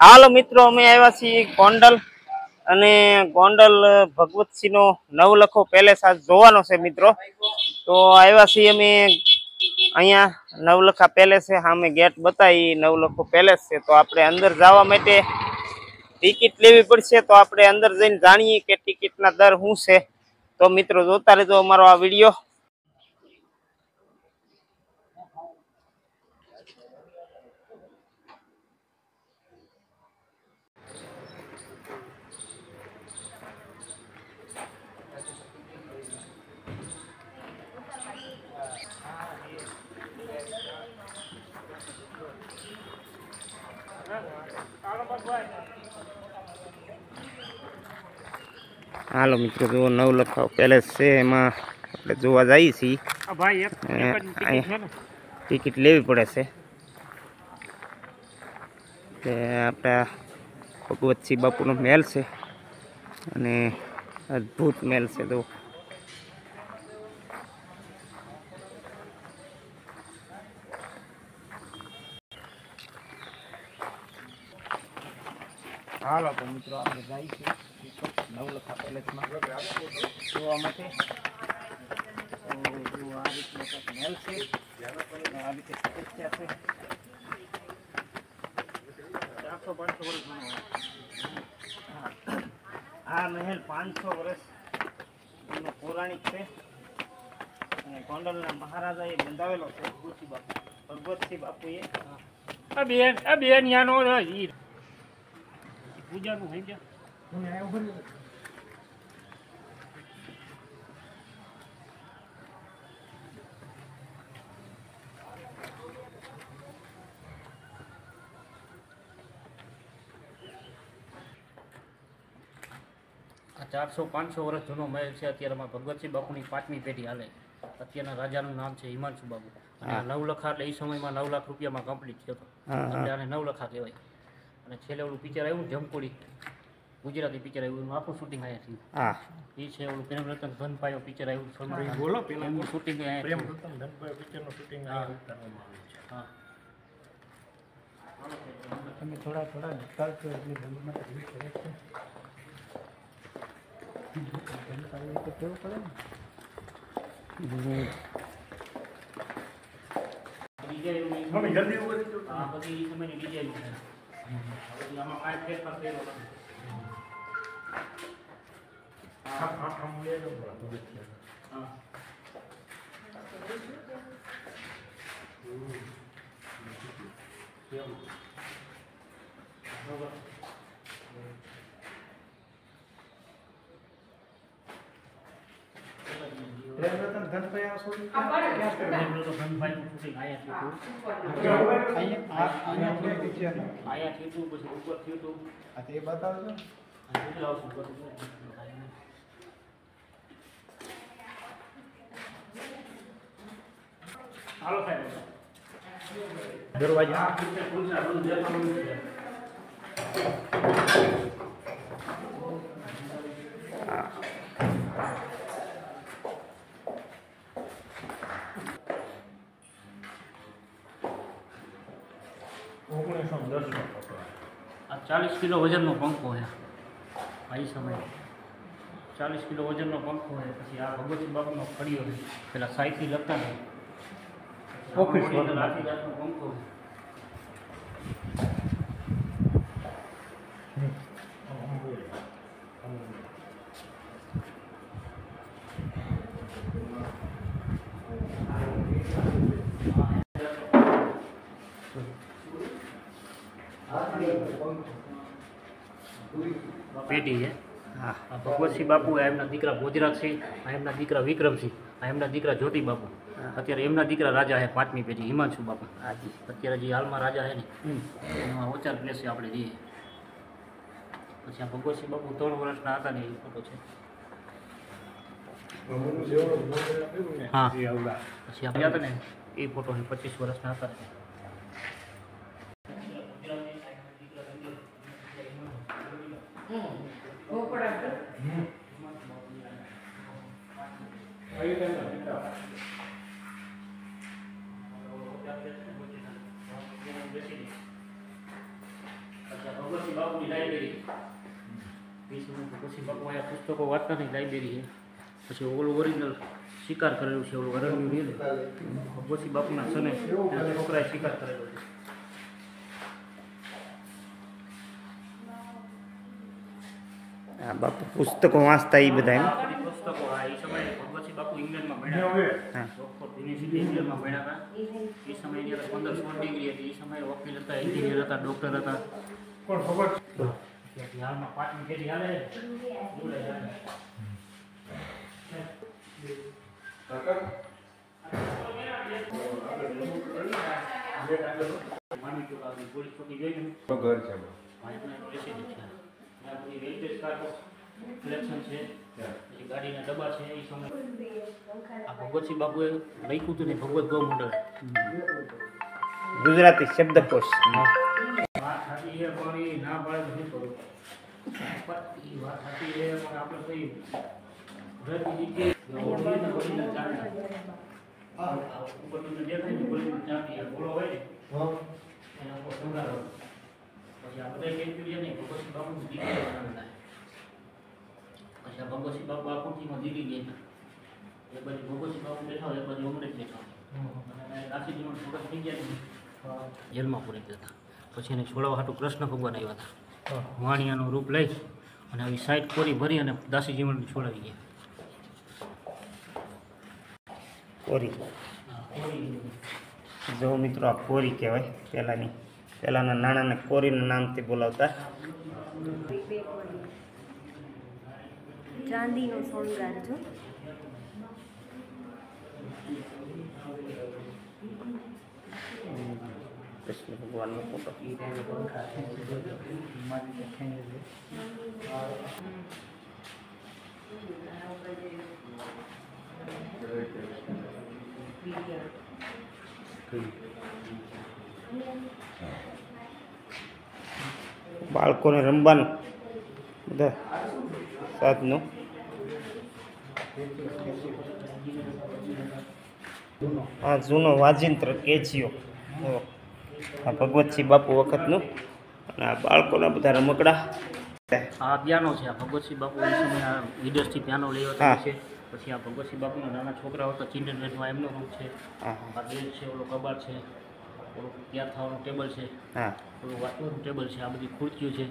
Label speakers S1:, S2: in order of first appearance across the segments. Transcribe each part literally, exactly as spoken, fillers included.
S1: હાલો મિત્રો, અમે આવ્યા છીએ ગોંડલ અને ગોંડલ ભગવતસિંહ નો નવલખો પેલેસ આજ જોવાનો છે મિત્રો। તો આવ્યા છીએ અમે અહીંયા નવલખા પેલેસ છે, સામે ગેટ બતાવી નવલખો પેલેસ છે। તો આપણે અંદર જવા માટે ટિકિટ લેવી પડશે। તો આપણે અંદર જઈને જાણીએ કે ટિકિટના દર શું છે। તો મિત્રો જોતા રહેજો અમારો આ વિડીયો। હાલો મિત્રો, જો નવલખા પેલેસ છે, એમાં આપણે જોવા જઈએ છીએ। ટિકિટ લેવી પડે છે કે આપણા ભગવતસિંહ બાપુનો મહેલ છે અને અદ્ભુત મહેલ છે। તો હાલો તો મિત્રો આપણે જઈએ છીએ નવલખા પેલેસમાં જોવા માટે। તો આ રીતનો મહેલ છે, આ રીતે સ્ટ્રક્ચર છે। ચારસો પાંચસો વર્ષ જૂનો આ મહેલ પાંચસો વર્ષ એનો પૌરાણિક છે અને ગોંડલના મહારાજાએ બંધાવેલો છે ભગવતસિંહ બાપુ ભગવતસિંહ બાપુએ। આ બેન આ બેન યાનો પૂજાનું થઈ ગયા
S2: ચારસો પાંચસો વર્ષ જૂનો મહેલ છે। અત્યારમાં ભગવતસિંહ બાપુની પાંચમી પેઢી હાલે। અત્યારના રાજાનું નામ છે હિમાંશુ બાપુ અને નવલખા એટલે એ સમયમાં નવ લાખ રૂપિયામાં કમ્પ્લીટ થયો હતો એટલે આને નવલખા કહેવાય। અને છેલ્લે ઓલું પિક્ચર આવ્યું જમકોડી ગુજરાતી પિક્ચર આવ્યું એનું આખું શૂટિંગ અહીંયા થયું। એ છે ઓલું પ્રેમ રતન ધન પાયો પિક્ચર આવ્યું બોલો એનું શૂટિંગ પ્રેમ રતન ધન પાયો પિક્ચરનું શૂટિંગ કરવામાં આવ્યું છે। હા તમે થોડા થોડા નિકાલશો એટલે ધંધમાં તકલીફ પડે છે। તો કેવું પડે ને જલ્દી ઉપર હા બધી સમયની ડિઝાઇન છે। આમાં કાંઈ ફેરફાર કર્યો નથી। હા હા આમ લે લો હા કેવું બરાબર પ્રેમ રતન ધન પાયો શૂટિંગ ક્યાં પ્રેમ રતન ધન પાયો શૂટિંગ આયા થયું અહીંયા અહીંયા થયું પિક્ચર આયા થયું પછી ઉપર થયું તો આ તે બતાવજો આ કેટલા આવશે ઉપર હાલો સાહેબ દરવાજા આ પિક્ચર પૂછા રૂમ દેખાડું છે। આ ચાલીસ કિલો વજનનો પંખો છે આ સમય ચાલીસ કિલો વજનનો પંખો છે। પછી આ ભગવતસિંહ બાપુનો ખડીયો છે, પેલા સાઈથી લગતા ને ઓફિસ લાઠી જાતનો પંખો છે। પેઢી છે હા ભગવતસિંહ બાપુ એમના દીકરા ભોજરાજસિંહ, એમના દીકરા વિક્રમસિંહ, એમના દીકરા જ્યોતિ બાપુ। અત્યારે એમના દીકરા રાજા છે પાંચમી પેઢી હિમાંશુ બાપુ। હાજી અત્યારે જે હાલમાં રાજા છે ને એમાં ઓચાર પ્લેસે આપણે જઈએ। પછી આ ભગવતસિંહ બાપુ ત્રણ વર્ષના હતા ને એ ફોટો છે। હા પછી આપણે હતા ને એ ફોટો છે પચીસ વર્ષના હતા। ભગવતસિંહ લાઇબ્રેરી એ સમય ભગવતસિંહ બાપુ અહીંયા પુસ્તકો વાંચતાની લાઇબ્રેરી છે. પછી ઓલું ઓરિજિનલ શિકાર કરેલું છે, ઓલું અરણ્યું છે ભગવતસિંહ બાપુના સને એના છોકરાએ શિકાર કરેલો છે.
S1: હા બાપુ પુસ્તકો વાંચતા એ બધા એમ
S2: પુસ્તકો હા એ સમયે ભગવતસિંહ બાપુ ઇંગ્લેન્ડમાં ભણ્યા, ઓક્સફોર્ડ યુનિવર્સિટી ઇંગ્લેન્ડમાં ભણ્યા હતા. એ સમયે જ્યારે પંદર સોળ ડિગ્રી હતી. એ સમયે વકીલ હતા, એન્જિનિયર હતા, ડૉક્ટર હતા. કોણ ખબર હાલમાં પાંચમી પેઢી હાલે પોલીસ ચોકી જોઈને ઘર છે કલેક્શન છે, પછી ગાડીના ડબ્બા છે. એ સમય આ ભગવતસિંહ બાપુએ લખ્યું હતું ને ભગવત ગૌ મંડળ
S1: ગુજરાતી શબ્દકોશ.
S2: વાત સાચી છે પણ એ ના પાડે તો શું કરું? એ વાત સાચી છે પણ આપણે કઈ ગુજરાતી દેખાય ઘોડો હોય ને એના ઉપર સંગારો. પછી આ બધા કેલ્ક્યુલિયા નહીં ભગવતસિંહ બાપુનું દીકરી બનાવેલા. પછી આ ભગવતસિંહ બાપુ આ ખુરશીમાં દીદી ગયા હતા. એ પછી ભગવતસિંહ બાપુ બેઠા હોય એ પછી અમરેશ બેઠા હોય અને દાસીજીમાં છોકરા થઈ ગયા જેલમાં પૂરી ગયા. પછી એને છોડાવવા હાટું કૃષ્ણ ભગવાન આવ્યા હતા. વાણિયાનું રૂપ લઈ અને આવી સાઈડ કોરી ભરી અને દાસીજીમાં છોડાવી ગયા.
S1: કોરી જો મિત્રો આ કોરી કહેવાય. પહેલાંની પહેલાંના નાણાંને કોરીના નામથી બોલાવતા.
S3: ચાંદીનો શણગાર જો
S1: કૃષ્ણ ભગવાનનો ફોટો. બાળકોને રમવાનું બધા સાધનો. આ જૂનો વાજિંત્ર કેચિયો આ ભગવતસિંહ બાપુ વખતનું. અને આ બાળકોના બધા રમકડા.
S2: આ પિયાનો છે. આ ભગવતસિંહ બાપુ એ સમય આ વિદેશથી પિયાનો લઈ આવતા છે. પછી આ ભગવતસિંહ બાપુના નાના છોકરાઓ હતા ચિલ્ડ્રન બેડમાં એમનો રૂમ છે. આ બેડ છે, ઓલો કબાટ છે, ઓલું તૈયાર થવાનું ટેબલ છે,
S1: હા
S2: ઓલું વાંચવાનું ટેબલ છે. આ બધી ખુરચીઓ છે.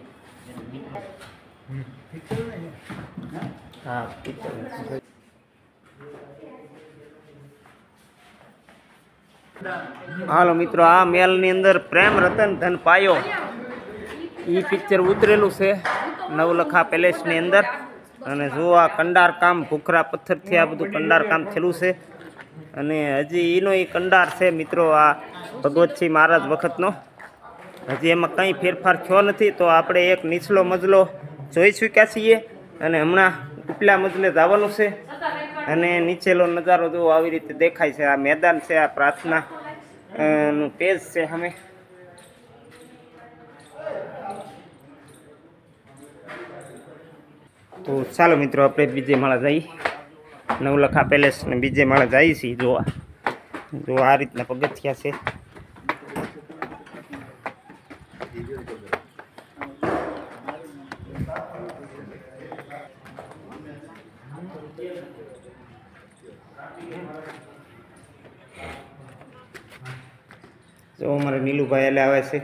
S1: હા હાલો મિત્રો, આ મેલની અંદર પ્રેમ રતન ધન પાયો એ પિક્ચર ઉતરેલું છે નવલખા પેલેસની અંદર. અને જો આ કંડાર કામ ભૂખરા પથ્થરથી આ બધું કંડાર કામ થયેલું છે. અને હજી એનો એ કંડાર છે મિત્રો આ ભગવતસિંહ મહારાજ વખતનો. હજી એમાં કંઈ ફેરફાર થયો નથી. તો આપણે એક નીચલો મજલો જોઈ ચૂક્યા છીએ અને હમણાં ઉપલા મજલે જવાનું છે. અને નીચેલો નજારો જો આવી રીતે દેખાય છે. આ મેદાન છે, આ પ્રાર્થના નું પેજ છે અમે. તો ચાલો મિત્રો આપણે બીજે માળા જઈએ. નવલખા પેલેસ ને બીજે માળા જઈએ છીએ જોવા. જો આ રીતના પગથિયા છે. જો અમારે નીલુભાઈ એટલે આવે છે.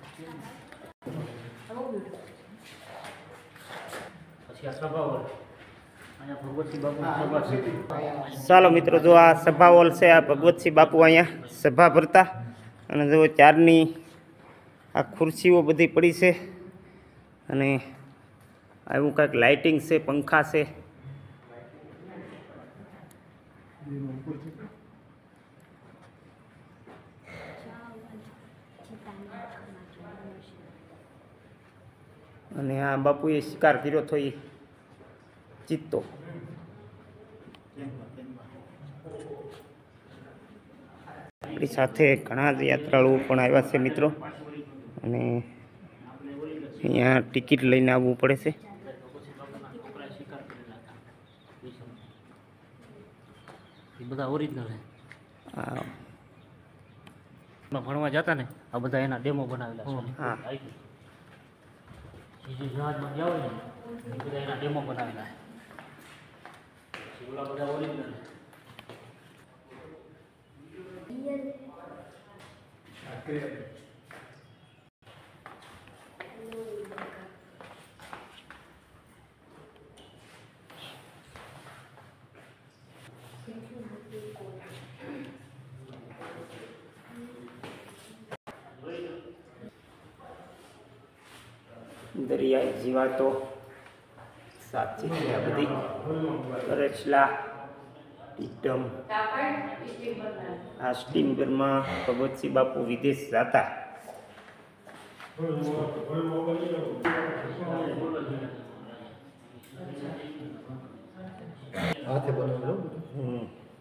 S1: ચાલો મિત્રો, જો આ સભા હોલ છે. આ ભગવતસિંહ બાપુ અહીંયા સભા ભરતા. અને જો ચારની આ ખુરશીઓ બધી પડી છે. અને એવું કાંઈક લાઇટિંગ છે, પંખા છે. અને આ બાપુએ શિકાર કર્યો હતો એ ચિત્તો. આપણી સાથે ઘણા જ યાત્રાળુઓ પણ આવ્યા છે મિત્રો. અને અહીંયા ટિકિટ લઈને આવવું પડે છે.
S2: બધા ઓરિજિનલ છે.
S1: હા
S2: ભણવા જતા ને આ બધા એના ડેમો બનાવેલા છે.
S1: હા
S2: એ જે જહાજમાં ગયા હોય ને એ બધા એના ડેમો બનાવેલા છે ઓલા બધા ઓરિજિનલ
S1: દરિયાઈ જીવાતો સાચી છે આ બધી કરચલા ટીટમ આ સ્ટીમરમાં ભગવતસિંહ બાપુ વિદેશ જતા
S3: હાથે બનાવેલો
S1: હમ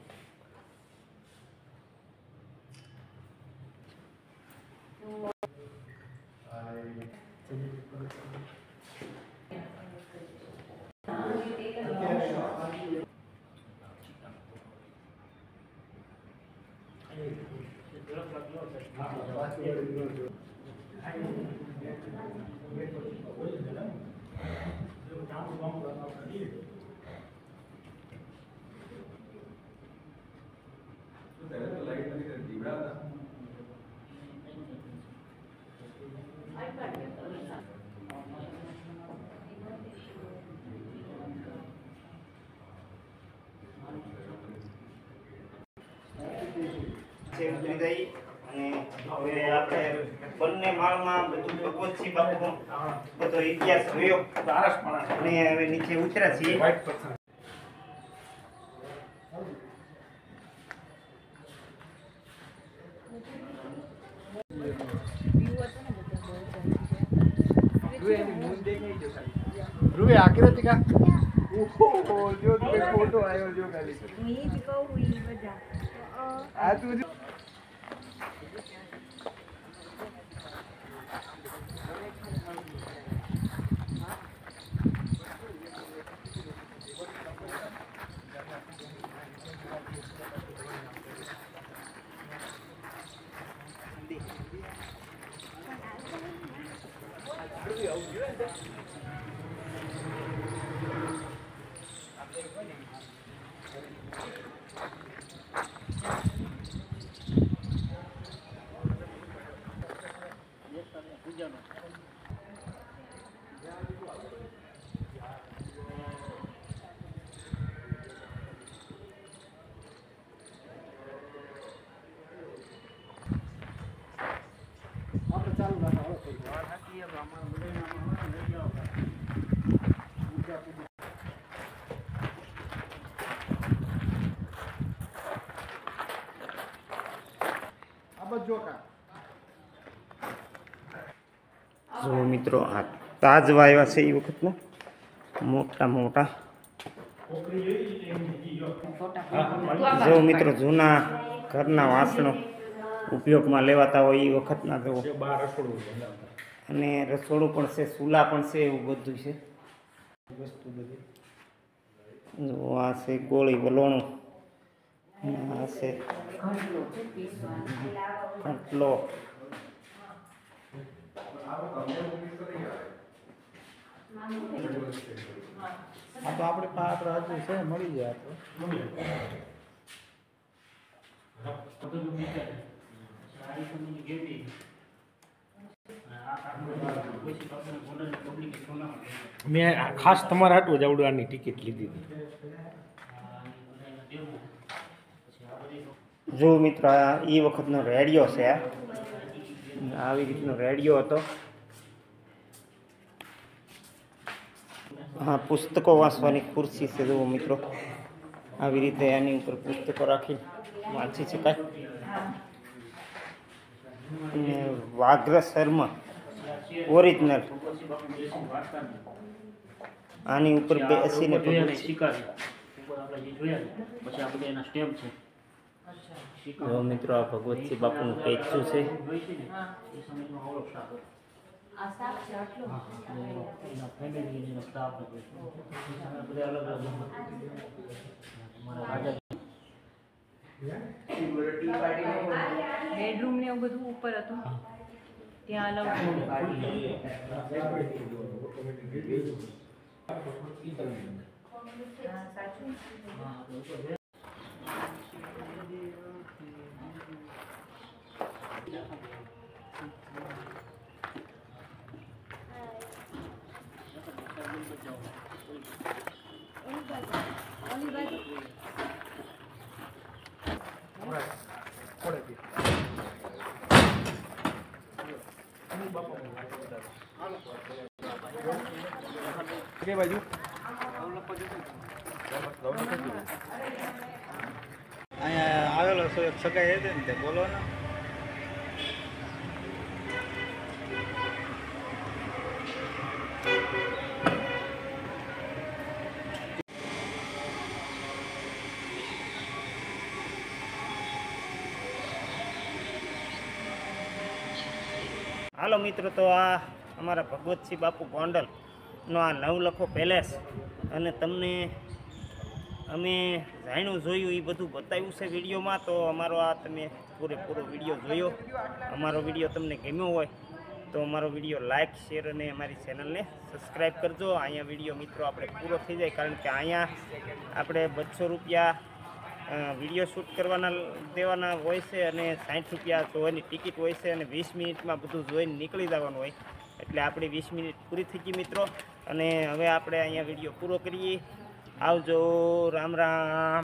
S1: ઉતરી જઈ અને હવે આપણે બંને માળમાં બધું ભગવતસિંહ બાપુનો બધો ઇતિહાસ જોયો અને હવે નીચે ઉતર્યા છીએ
S3: રૂએ આકૃતિ કા ઓહો જો તે ફોટો આવ્યો જો ખાલી
S4: ઈ જ કહું ઈ બધા
S3: આ તું
S1: જો મિત્રો આ તાજવા આવ્યા છે એ વખતના મોટા મોટા જો મિત્રો જૂના ઘરના વાસણો ઉપયોગમાં લેવાતા હોય એ વખતના જો અને રસોડું પણ છે ચૂલા પણ છે એવું બધું છે વસ્તુ બધી જો આ છે ગોળી વલોણું આ છે ઘંટલો
S3: આ તો આપણે આપણે હજુ છે મળી જાય મેં ખાસ તમારા હાટું જ આવડવાની ટિકિટ લીધી હતી
S1: જો મિત્રો આ એ વખતનો રેડિયો છે આ આવી રીતનો રેડિયો હતો હા પુસ્તકો વાંચવાની ખુરશી છે જુઓ મિત્રો આવી રીતે એની ઉપર પુસ્તકો રાખી વાંચી શકાય અને વાઘ્ર શર્મા ઓરિજિનલ આની ઉપર બેસીને જો મિત્રો આ ભગવતસિંહ બાપુનું પેચું છે
S4: બેડરૂમ ને એવું બધું ઉપર હતું ત્યાં અલાઉડ હા સાચું ઓલી બાજુ
S3: કે બાજુ અહીંયા આવેલો છો એક સગાઈ હતી ને તે બોલો ને
S1: હાલો મિત્રો, તો આ અમારા ભગવતસિંહ બાપુ ગોંડલનો આ નવલખો પેલેસ અને તમને અમે જાણ્યું જોયું એ બધું બતાવ્યું છે વિડીયોમાં. તો અમારો આ તમે પૂરેપૂરો વિડીયો જોયો. અમારો વિડીયો તમને ગમ્યો હોય તો અમારો વિડીયો લાઇક શેર અને અમારી ચેનલને સબસ્ક્રાઈબ કરજો. અહીંયા વિડીયો મિત્રો આપણે પૂરો થઈ જાય, કારણ કે અહીંયા આપણે બસો રૂપિયા વિડીયો શૂટ કરવાના દેવાના હોય છે અને સાઠ રૂપિયા જોવાની ટિકિટ હોય છે અને વીસ મિનિટમાં બધું જોઈને નીકળી જવાનું હોય. એટલે આપણી વીસ મિનિટ પૂરી થઈ ગઈ મિત્રો, અને હવે આપણે અહીંયા વિડીયો પૂરો કરીએ. આવજો, રામ રામ.